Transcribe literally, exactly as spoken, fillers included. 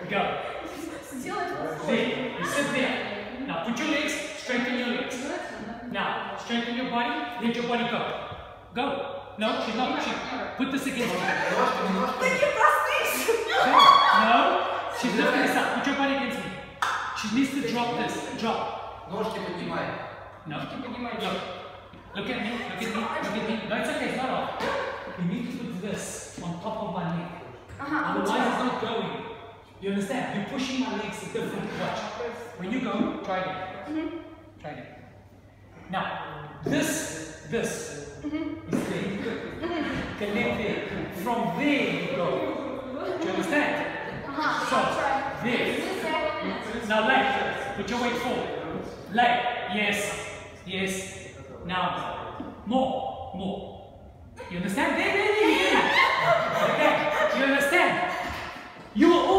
Go. There. You sit there. Now put your legs, straighten your legs. Now, straighten your body, let your body go. Go. No, she's not. She, put this against me. No, she's lifting this up. Put your body against me. She needs to drop this. Drop. No. Look. Look at me. Look at me. Look at me. No, it's okay. It's not off. You need to put this on top of my neck. Otherwise, it's not going. You understand? You're pushing my legs a different watch. When you go, try it. Try it. Now, this, this mm-hmm. is there. Connect there. From there you go. Do you understand? Uh-huh. So, there. Now lay. Put your weight forward. Lay. Yes. Yes. Now, more. More. You understand? There, there, there. Okay. You understand? You will